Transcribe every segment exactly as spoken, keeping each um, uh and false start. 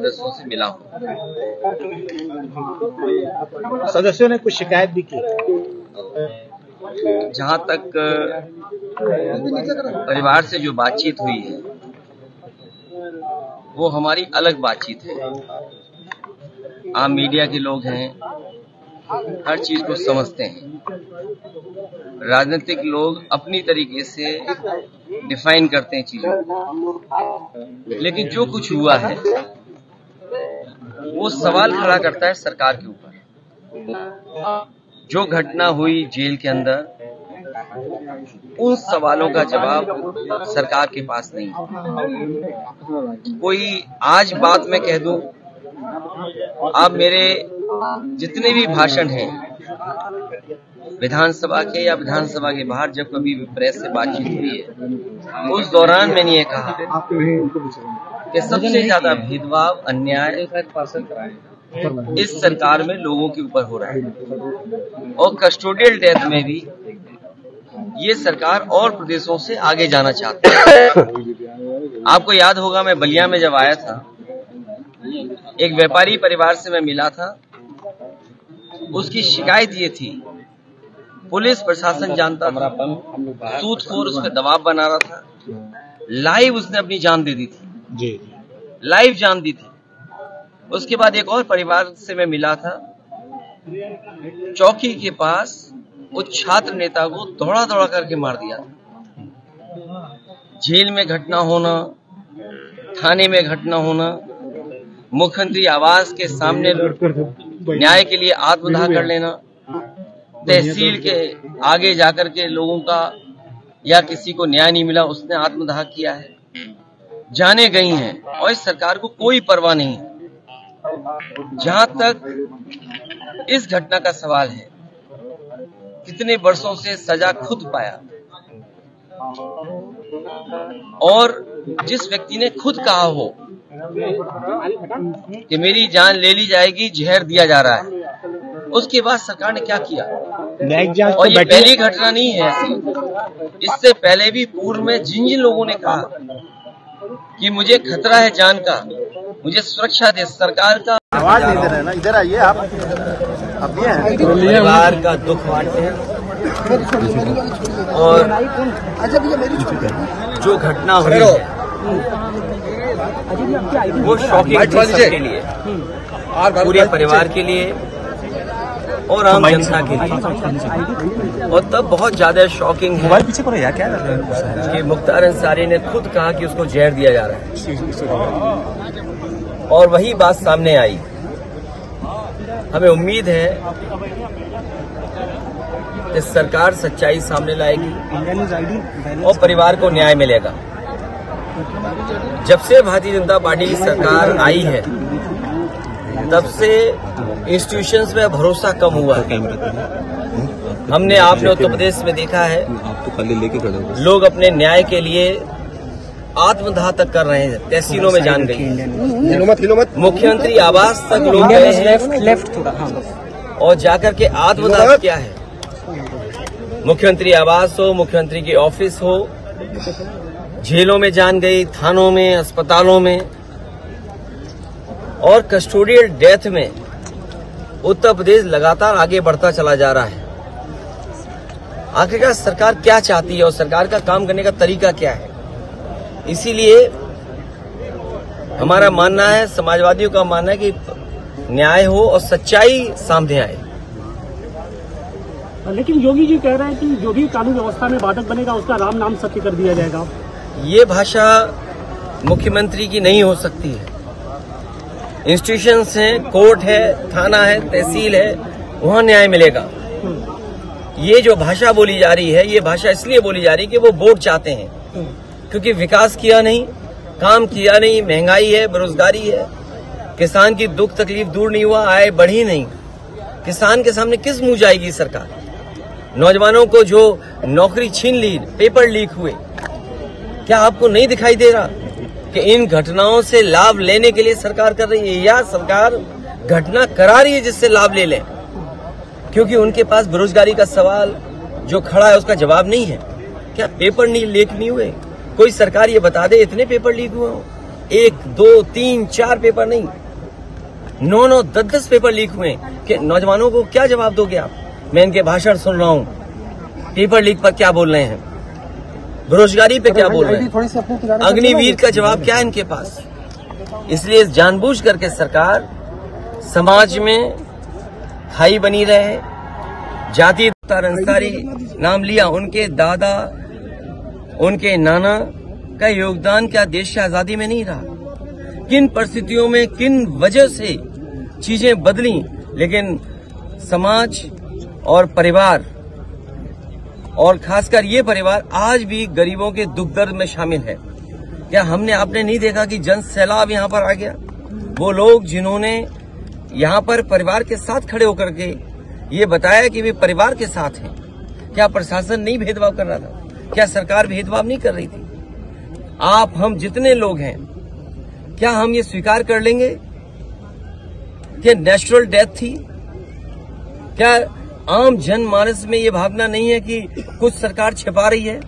सदस्यों से मिला हूँ। सदस्यों ने कुछ शिकायत भी की। जहाँ तक परिवार से जो बातचीत हुई है वो हमारी अलग बातचीत है। आप मीडिया के लोग हैं, हर चीज को समझते हैं। राजनीतिक लोग अपनी तरीके से डिफाइन करते हैं चीजों को, लेकिन जो कुछ हुआ है वो सवाल खड़ा करता है सरकार के ऊपर। जो घटना हुई जेल के अंदर, उन सवालों का जवाब सरकार के पास नहीं है। कोई आज बात मैं कह दूं, आप मेरे जितने भी भाषण हैं विधानसभा के या विधानसभा के बाहर, जब कभी भी प्रेस से बातचीत हुई है, उस दौरान मैंने ये कहा कि सबसे ज्यादा भेदभाव, अन्याय इस सरकार में लोगों के ऊपर हो रहा है। और कस्टोडियल डेथ में भी ये सरकार और प्रदेशों से आगे जाना चाहती है। आपको याद होगा, मैं बलिया में जब आया था, एक व्यापारी परिवार से मैं मिला था। उसकी शिकायत ये थी, पुलिस प्रशासन जानता था, सूदखोर उस पर दबाव बना रहा था। लाइव उसने अपनी जान दे दी थी, जी लाइव जान दी थी। उसके बाद एक और परिवार से मैं मिला था, चौकी के पास उस छात्र नेता को दौड़ा दौड़ा करके मार दिया था। जेल में घटना होना, थाने में घटना होना, मुख्यमंत्री आवास के सामने न्याय के लिए आत्मदाह कर लेना, तहसील के आगे जाकर के लोगों का या किसी को न्याय नहीं मिला, उसने आत्मदाह किया है। जाने गई हैं और इस सरकार को कोई परवाह नहीं है। जहां तक इस घटना का सवाल है, कितने वर्षों से सजा खुद पाया, और जिस व्यक्ति ने खुद कहा हो कि मेरी जान ले ली जाएगी, जहर दिया जा रहा है, उसके बाद सरकार ने क्या किया? और ये पहली घटना नहीं है ऐसी। इससे पहले भी पूर्व में जिन जिन लोगों ने कहा कि मुझे खतरा है जान का, मुझे सुरक्षा दे सरकार का, आवाज नहीं दे रहे ना, इधर आइए आप। अब ये है परिवार का दुख बांटते हैं। और जो घटना हुई है वो शॉकिंग थी सबके लिए, पूरे परिवार के लिए और आम जनता के लिए। और तब बहुत ज्यादा शॉकिंग है कि मुख्तार अंसारी ने खुद कहा कि उसको जहर दिया जा रहा है, और वही बात सामने आई। हमें उम्मीद है कि सरकार सच्चाई सामने लाएगी और परिवार को न्याय मिलेगा। जब से भारतीय जनता पार्टी की सरकार आई है, तब से इंस्टीट्यूशंस में भरोसा कम हुआ है। हमने आपने उत्तर प्रदेश में देखा है, लोग अपने न्याय के लिए आत्मदाह तक कर रहे हैं, तहसीलों में जान गई। मुख्यमंत्री आवास तक लोग गए हैं और जाकर के आत्मदाह किया है। मुख्यमंत्री आवास हो, मुख्यमंत्री के ऑफिस हो, जेलों में जान गई, थानों में, अस्पतालों में। और कस्टोडियल डेथ में उत्तर प्रदेश लगातार आगे बढ़ता चला जा रहा है। आखिरकार सरकार क्या चाहती है और सरकार का काम करने का तरीका क्या है? इसीलिए हमारा मानना है, समाजवादियों का मानना है कि न्याय हो और सच्चाई सामने आए। लेकिन योगी जी कह रहे हैं कि जो भी कानून व्यवस्था में बाधक बनेगा उसका राम नाम सत्य कर दिया जाएगा। ये भाषा मुख्यमंत्री की नहीं हो सकती है। इंस्टीट्यूशंस हैं, कोर्ट है, थाना है, तहसील है, वहां न्याय मिलेगा। ये जो भाषा बोली जा रही है, ये भाषा इसलिए बोली जा रही है कि वो वोट चाहते हैं, क्योंकि विकास किया नहीं, काम किया नहीं, महंगाई है, बेरोजगारी है, किसान की दुख तकलीफ दूर नहीं हुआ, आय बढ़ी नहीं। किसान के सामने किस मुंह जाएगी सरकार? नौजवानों को जो नौकरी छीन ली, पेपर लीक हुए, क्या आपको नहीं दिखाई दे रहा कि इन घटनाओं से लाभ लेने के लिए सरकार कर रही है, या सरकार घटना करा रही है जिससे लाभ ले लें? क्योंकि उनके पास बेरोजगारी का सवाल जो खड़ा है उसका जवाब नहीं है। क्या पेपर नहीं लीक नहीं हुए? कोई सरकार ये बता दे इतने पेपर लीक हुए हो? एक दो तीन चार पेपर नहीं, नौ नौ दस दस पेपर लीक हुए कि नौजवानों को क्या जवाब दोगे आप? मैं इनके भाषण सुन रहा हूं, पेपर लीक पर क्या बोल रहे हैं, बेरोजगारी पे क्या बोल रहे हैं, अग्निवीर का जवाब क्या है इनके पास? इसलिए जानबूझ करके सरकार समाज में खाई बनी रहे। जाति अंसारी नाम लिया, उनके दादा उनके नाना का योगदान क्या देश की आजादी में नहीं रहा? किन परिस्थितियों में किन वजह से चीजें बदली, लेकिन समाज और परिवार और खासकर ये परिवार आज भी गरीबों के दुख दर्द में शामिल है। क्या हमने आपने नहीं देखा कि जन सैलाब यहाँ पर आ गया? वो लोग जिन्होंने यहाँ पर परिवार के साथ खड़े होकर के ये बताया कि वे परिवार के साथ हैं। क्या प्रशासन नहीं भेदभाव कर रहा था? क्या सरकार भेदभाव नहीं कर रही थी? आप हम जितने लोग हैं, क्या हम ये स्वीकार कर लेंगे कि नेचुरल डेथ थी? क्या आम जनमानस में ये भावना नहीं है कि कुछ सरकार छिपा रही है?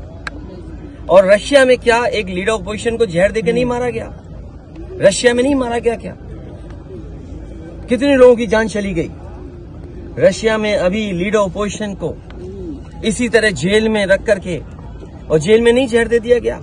और रशिया में क्या एक लीडर ऑपोजिशन को जहर देकर नहीं मारा गया? रशिया में नहीं मारा गया क्या? कितने लोगों की जान चली गई? रशिया में अभी लीडर ऑपोजिशन को इसी तरह जेल में रख करके, और जेल में नहीं जहर दे दिया गया?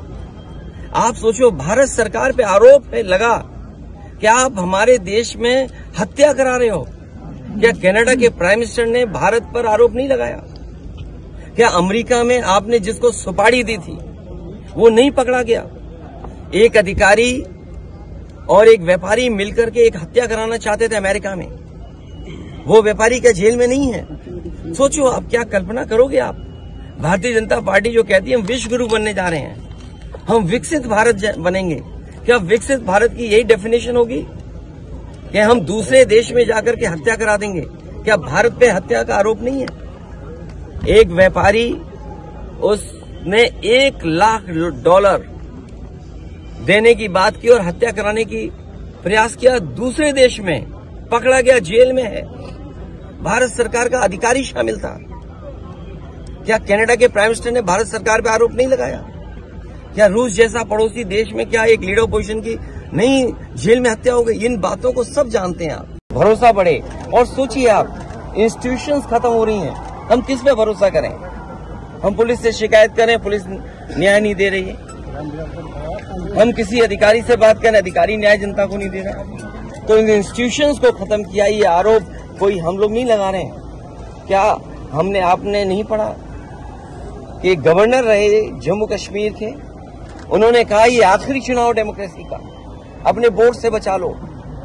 आप सोचो, भारत सरकार पे आरोप है लगा कि आप हमारे देश में हत्या करा रहे हो। क्या कनाडा के प्राइम मिनिस्टर ने भारत पर आरोप नहीं लगाया? क्या अमेरिका में आपने जिसको सुपारी दी थी वो नहीं पकड़ा गया? एक अधिकारी और एक व्यापारी मिलकर के एक हत्या कराना चाहते थे अमेरिका में, वो व्यापारी क्या जेल में नहीं है? सोचो आप, क्या कल्पना करोगे आप? भारतीय जनता पार्टी जो कहती है हम विश्व गुरु बनने जा रहे हैं, हम विकसित भारत बनेंगे, क्या विकसित भारत की यही डेफिनेशन होगी कि हम दूसरे देश में जाकर के हत्या करा देंगे? क्या भारत पे हत्या का आरोप नहीं है? एक व्यापारी, उसने एक लाख डॉलर देने की बात की और हत्या कराने की प्रयास किया, दूसरे देश में पकड़ा गया, जेल में है। भारत सरकार का अधिकारी शामिल था। क्या कनाडा के प्राइम मिनिस्टर ने भारत सरकार पर आरोप नहीं लगाया? क्या रूस जैसा पड़ोसी देश में क्या एक लीडर ऑपोजिशन की नहीं जेल में हत्या हो गई? इन बातों को सब जानते हैं आप। भरोसा बढ़े और सोचिए आप, इंस्टीट्यूशंस खत्म हो रही हैं, हम किस पे भरोसा करें? हम पुलिस से शिकायत करें, पुलिस न्याय नहीं दे रही है। हम किसी अधिकारी से बात करें, अधिकारी न्याय जनता को नहीं दे रहा। तो इन इंस्टीट्यूशंस को खत्म किया, ये आरोप कोई हम लोग नहीं लगा रहे हैं। क्या हमने आपने नहीं पढ़ा कि गवर्नर रहे जम्मू कश्मीर के, उन्होंने कहा ये आखिरी चुनाव डेमोक्रेसी का, अपने वोट से बचा लो।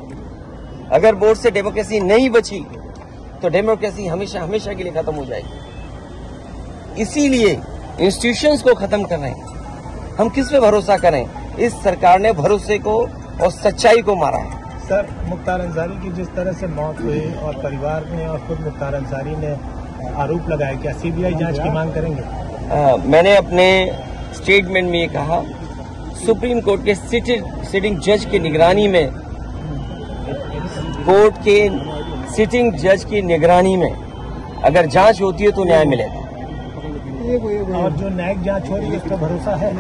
अगर वोट से डेमोक्रेसी नहीं बची तो डेमोक्रेसी हमेशा हमेशा के लिए खत्म हो जाएगी। इसीलिए इंस्टीट्यूशंस को खत्म कर रहे हैं। हम किस पे भरोसा करें? इस सरकार ने भरोसे को और सच्चाई को मारा है। सर, मुख्तार अंसारी की जिस तरह से मौत हुई और परिवार ने और खुद मुख्तार अंसारी ने आरोप लगाया, क्या सीबीआई जांच की मांग करेंगे? आ, मैंने अपने स्टेटमेंट में ये कहा, सुप्रीम कोर्ट के सिटिंग जज की निगरानी में, कोर्ट के सिटिंग जज की निगरानी में अगर जांच होती है तो न्याय मिलेगा। और जो न्यायिक जांच हो रही है उस पर भरोसा है?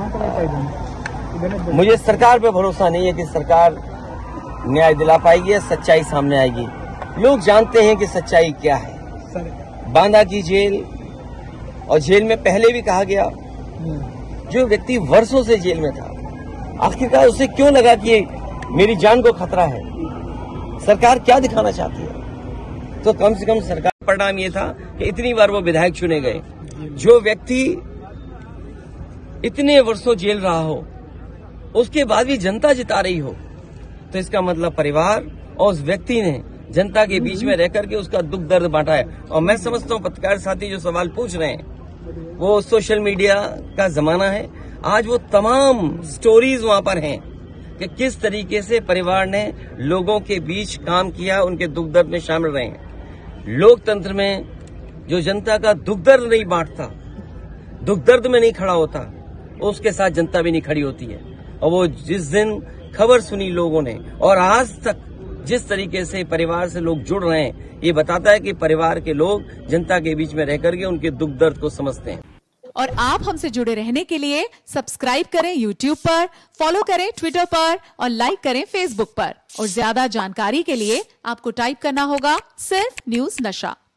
मुझे सरकार पे भरोसा नहीं है कि सरकार न्याय दिला पाएगी या सच्चाई सामने आएगी। लोग जानते हैं कि सच्चाई क्या है। बांदा की जेल, और जेल में पहले भी कहा गया, जो व्यक्ति वर्षों से जेल में था, आखिरकार उसे क्यों लगा कि मेरी जान को खतरा है? सरकार क्या दिखाना चाहती है? तो कम से कम सरकार परिणाम ये था कि इतनी बार वो विधायक चुने गए। जो व्यक्ति इतने वर्षों जेल रहा हो, उसके बाद भी जनता जिता रही हो, तो इसका मतलब परिवार और उस व्यक्ति ने जनता के बीच में रहकर के उसका दुख दर्द बांटा है। और मैं समझता हूं पत्रकार साथी जो सवाल पूछ रहे हैं, वो सोशल मीडिया का जमाना है। आज वो तमाम स्टोरीज वहां पर हैं कि किस तरीके से परिवार ने लोगों के बीच काम किया, उनके दुख दर्द में शामिल रहे हैं। लोकतंत्र में जो जनता का दुख दर्द नहीं बांटता, दुख दर्द में नहीं खड़ा होता, उसके साथ जनता भी नहीं खड़ी होती है। और वो जिस दिन खबर सुनी लोगों ने, और आज तक जिस तरीके से परिवार से लोग जुड़ रहे हैं, ये बताता है कि परिवार के लोग जनता के बीच में रहकर के उनके दुख दर्द को समझते हैं। और आप हमसे जुड़े रहने के लिए सब्सक्राइब करें यूट्यूब पर, फॉलो करें ट्विटर पर और लाइक करें फेसबुक पर। और ज्यादा जानकारी के लिए आपको टाइप करना होगा सिर्फ न्यूज नशा।